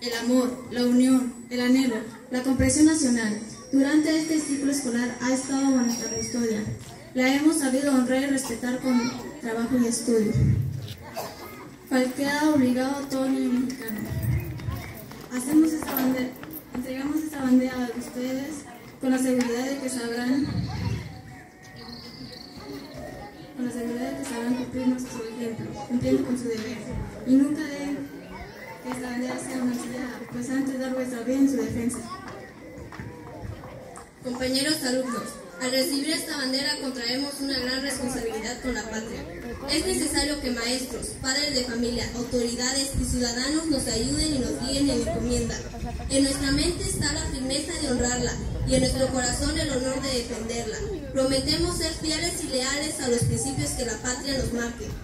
el amor, la unión, el anhelo, la comprensión nacional. Durante este ciclo escolar ha estado bajo nuestra custodia. La hemos sabido honrar y respetar con trabajo y estudio. Falquea obligado a todo niño mexicano. Entregamos esta bandera a ustedes con la seguridad de que sabrán cumplir nuestro ejemplo, cumpliendo con su deber. Y nunca dejen que esta bandera sea una idea, pues antes dar vuestra vida en su defensa. Compañeros alumnos, al recibir esta bandera contraemos una gran responsabilidad con la patria. Es necesario que maestros, padres de familia, autoridades y ciudadanos nos ayuden y nos guíen en encomienda. En nuestra mente está la firmeza de honrarla y en nuestro corazón el honor de defenderla. Prometemos ser fieles y leales a los principios que la patria nos marque.